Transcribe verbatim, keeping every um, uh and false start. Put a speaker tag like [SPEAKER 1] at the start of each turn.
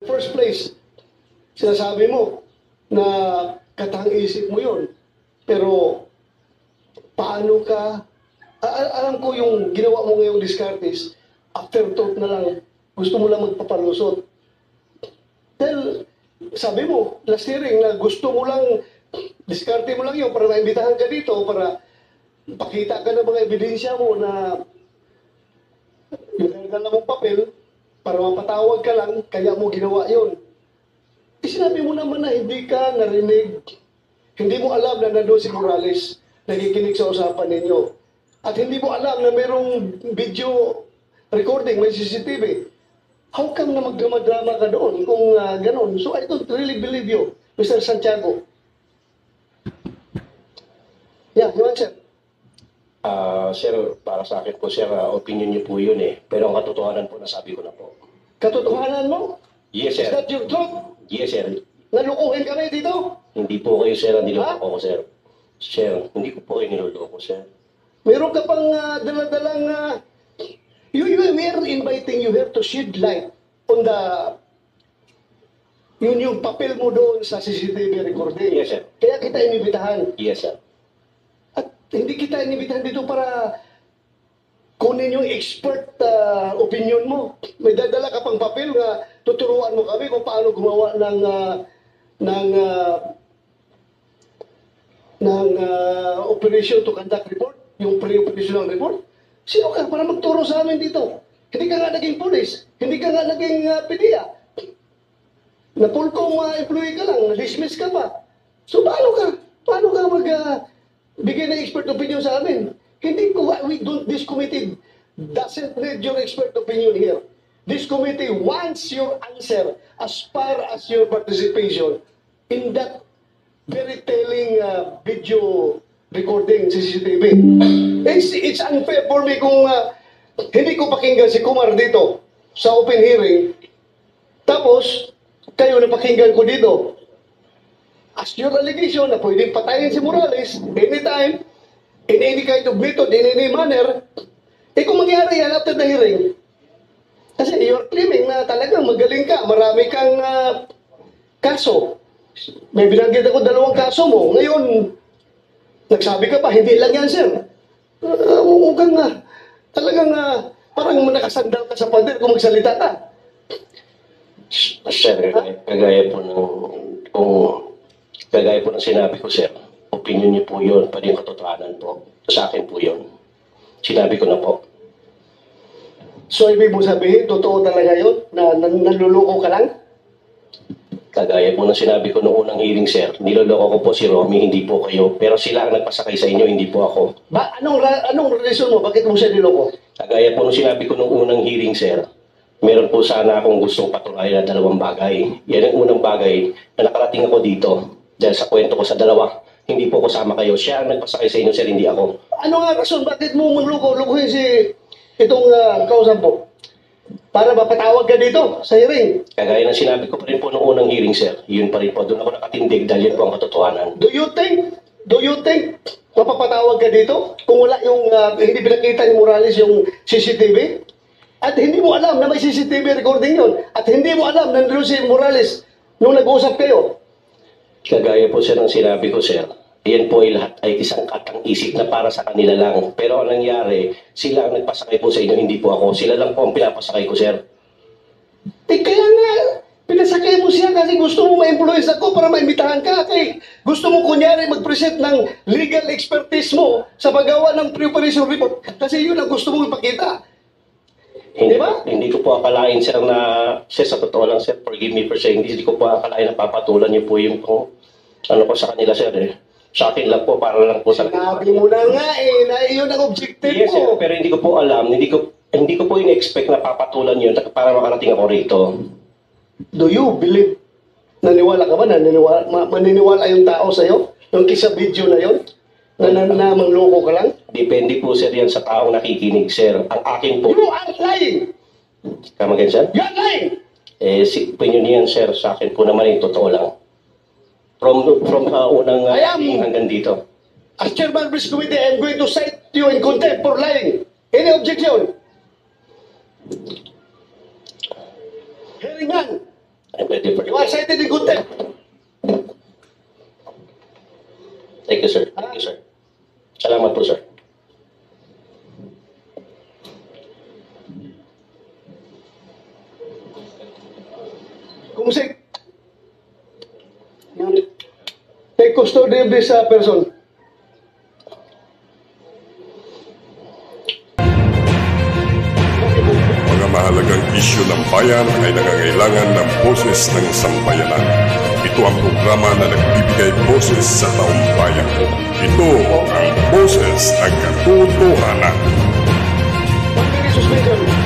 [SPEAKER 1] First place, sinasabi mo na katang-isip mo yun. Pero, paano ka, a- alam ko yung ginawa mo ngayong discartes, afterthought na lang, gusto mo lang magpapalusot. Dahil, sabi mo, last hearing na gusto mo lang, diskarte mo lang yun para maimbitahan ka dito, para pakita ka ng mga ebidensya mo na yung dala mong papel, para mapatawag ka lang, kaya mo ginawa yun. Isinabi mo naman na hindi ka narinig, hindi mo alam na nandun si Morales, nakikinig sa usapan ninyo. At hindi mo alam na mayroong video recording, may C C T V. How come na magdrama-drama ka doon kung uh, ganon? So I don't really believe you, Mister Santiago. Yeah, you answer.
[SPEAKER 2] Ah, sir, para sa akin po, sir, ah, opinion niyo po yun eh. Pero ang katotohanan po, nasabi ko na po.
[SPEAKER 1] Katotohanan mo?
[SPEAKER 2] Yes,
[SPEAKER 1] Is
[SPEAKER 2] sir.
[SPEAKER 1] that your truth?
[SPEAKER 2] Yes, sir.
[SPEAKER 1] Nalukuhin kami dito?
[SPEAKER 2] Hindi po kayo, sir, ang niloloko
[SPEAKER 1] Ha?
[SPEAKER 2] ko, sir. Sir, hindi ko po kayo niloloko, sir.
[SPEAKER 1] Meron ka pang uh, daladalang... Uh, you, you, we are inviting you here to shed light on the... Yun yung papel mo doon sa C C T V recording.
[SPEAKER 2] Yes, sir.
[SPEAKER 1] Kaya kita inibitahan.
[SPEAKER 2] Yes, sir.
[SPEAKER 1] At hindi kita inibitahan dito para kunin yung expert uh, opinion mo. May dadala ka pang papel na tuturuan mo kami kung paano gumawa ng uh, ng uh, ng uh, operation to conduct report, yung pre-operational report. Sino ka para magturo sa amin dito? Hindi ka nga naging police, hindi ka nga naging uh, P D E A. Na Pulcom uh, employee ka lang, na-dismiss ka pa. So paano ka? Paano ka mag uh, bigay ng expert opinion sa amin? Hindi ko, we don't, this committee doesn't need your expert opinion here. This committee wants your answer as far as your participation in that very telling uh, video recording C C T V. It's, it's unfair for me kung uh, hindi ko pakinggan si Kumar dito sa open hearing, tapos kayo na pakinggan ko dito. As your allegation na pwedeng patayin si Morales anytime, in any kind of method, in any manner, eh kung mangyari yan after the hearing, kasi you're claiming na talagang magaling ka, marami kang uh, kaso. May binanggit ako dalawang kaso mo. Ngayon, nagsabi ka pa, hindi lang yan, sir. Uh, mukhang nga, talagang uh, parang nakasandal ka sa pader kung magsalita ka.
[SPEAKER 2] Sir, kagaya po ng, kung, kagaya po ng sinabi ko, sir, opinion niyo po yun, pwede yung katotohanan po. Sa akin po yun. Sinabi ko na po.
[SPEAKER 1] So, ibig mo sabihin, totoo talaga yun? Na, na naluloko ka lang?
[SPEAKER 2] Kagaya po ng sinabi ko noong unang hearing, sir, niloloko ko po si Romy, hindi po kayo. Pero sila ang nagpasakay sa inyo, hindi po ako.
[SPEAKER 1] Ba, anong, ra- anong reason mo? Bakit mo siya niloko?
[SPEAKER 2] Kagaya po ng sinabi ko noong unang hearing, sir, meron po sana akong gustong patunayan na dalawang bagay. Yan ang unang bagay na nakarating ako dito. Dahil sa kwento ko sa dalawa, hindi po kasama kayo. Siya ang nagpasakay sa inyo, sir, hindi ako.
[SPEAKER 1] Ano nga rason? Bakit mo magloko? Lukuhin si itong uh, kausap mo? Para mapatawag ka dito sa hearing.
[SPEAKER 2] Kagaya ng sinabi ko pa rin po noong unang hearing, sir, yun pa rin po, doon ako nakatindig dahil yun po ang katotohanan.
[SPEAKER 1] Do you think, do you think mapapatawag ka dito kung wala yung, uh, hindi pinakita ni Morales yung C C T V? At hindi mo alam na may C C T V recording yun. At hindi mo alam na nandun si Morales nung nag-uusap kayo.
[SPEAKER 2] Kagaya po, sir, ng sinabi ko, sir, yan po ay lahat ay isang katang-isip na para sa kanila lang. Pero ang nangyari, sila ang nagpasakay po sa inyo, hindi po ako. Sila lang po ang pinapasakay ko, sir.
[SPEAKER 1] Eh kaya nga, pinasakay mo siya kasi gusto mo ma-influence ako para maimbitahan ka. Kaya gusto mo kunyari mag-present ng legal expertise mo sa paggawa ng pre-operation report. Kasi yun ang gusto mong ipakita.
[SPEAKER 2] Hindi,
[SPEAKER 1] Di ba?
[SPEAKER 2] hindi ko po akalain, sir, na, sir, sa totoo lang, sir, forgive me for saying this, hindi ko po akalain na papatulan niyo po yung, kung, ano po sa kanila, sir, eh. Sa akin lang po, para lang po sa...
[SPEAKER 1] Sinabi mo na nga eh, na iyon ang objective
[SPEAKER 2] Yes, sir,
[SPEAKER 1] mo.
[SPEAKER 2] pero hindi ko po alam, hindi ko, hindi ko po in-expect na papatulan yun para makarating ako rito.
[SPEAKER 1] Do you believe, naniwala ka ba na naniwala, ma- maniniwala yung tao sa'yo? Yung kisa video na yon na, na, na mangloko ka lang?
[SPEAKER 2] Depende po, sir, yan sa taong nakikinig, sir. Ang akin po...
[SPEAKER 1] You are lying!
[SPEAKER 2] Come again, sir?
[SPEAKER 1] You are lying!
[SPEAKER 2] Eh, si opinion niyan, sir, sa akin po naman yung totoo lang. From from uh, unang uh,
[SPEAKER 1] I am-
[SPEAKER 2] hanggang dito.
[SPEAKER 1] As chairman of this committee, I am going to cite you in contempt for lying. Any objection? Hearing none.
[SPEAKER 2] I'm ready for
[SPEAKER 1] You are cited in contempt.
[SPEAKER 2] Thank you, sir. Thank you, sir. Salamat po, sir.
[SPEAKER 1] Kumusik. Take custody of this uh, person.
[SPEAKER 3] Mga mahalagang isyu ng bayan ay nangangailangan ng boses ng sambayanan. Ito ang programa na nagbibigay boses sa taong bayan. Ito ang boses ng katotohanan.
[SPEAKER 1] One minute suspension.